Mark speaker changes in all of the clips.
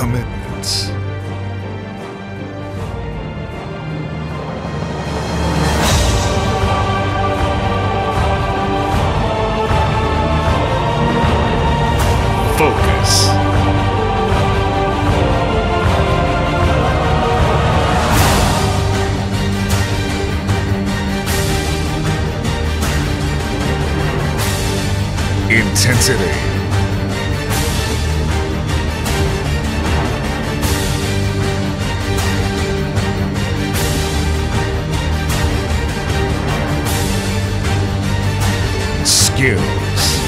Speaker 1: commitment. Focus. Intensity. Skills.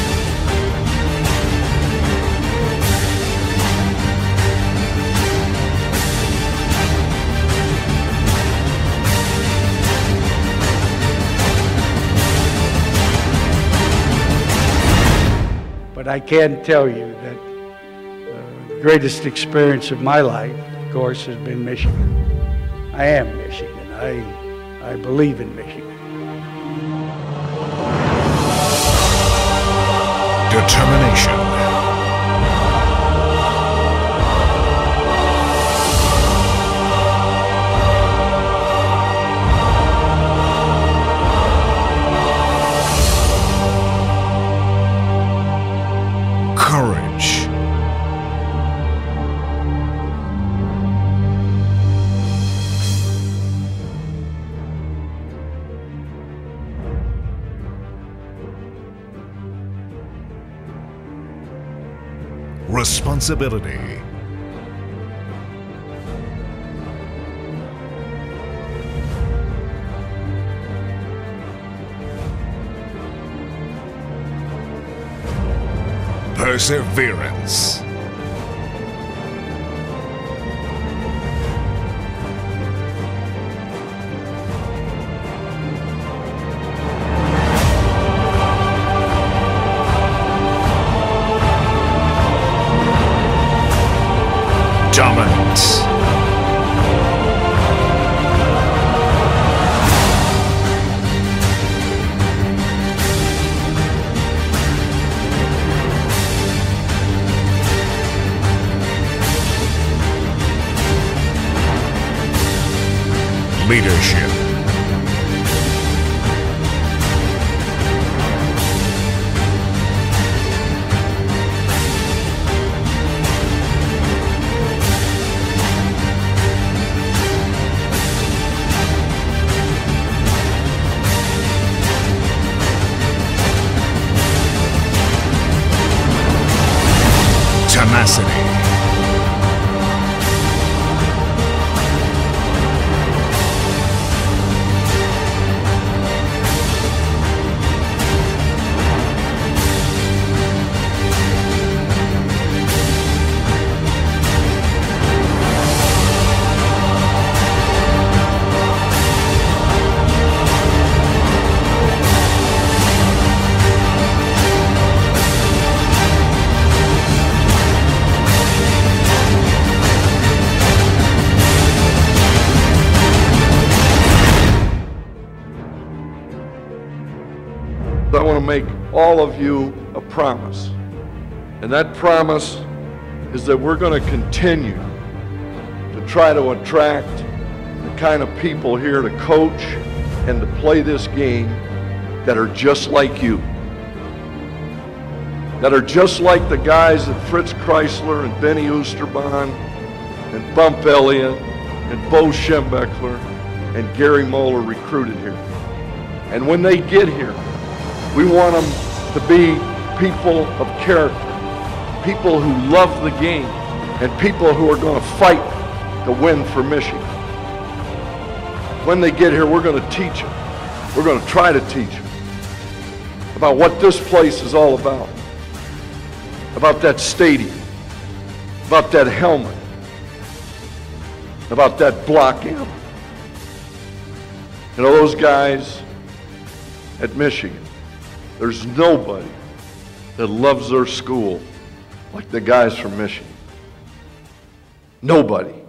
Speaker 2: But I can tell you that the greatest experience of my life, of course, has been Michigan. I am Michigan. I believe in Michigan.
Speaker 1: Determination. Courage. Responsibility. Perseverance. Dominance. Leadership. Tenacity.
Speaker 3: I want to make all of you a promise. And that promise is that we're going to continue to try to attract the kind of people here to coach and to play this game that are just like you. That are just like the guys that Fritz Chrysler and Benny Oosterbaan and Bump Elliott and Bo Schembechler and Gary Moeller recruited here. And when they get here, we want them to be people of character, people who love the game, and people who are going to fight to win for Michigan. When they get here, we're going to teach them. We're going to try to teach them about what this place is all about that stadium, about that helmet, about that block amp. You know, those guys at Michigan, there's nobody that loves their school like the guys from Michigan. Nobody.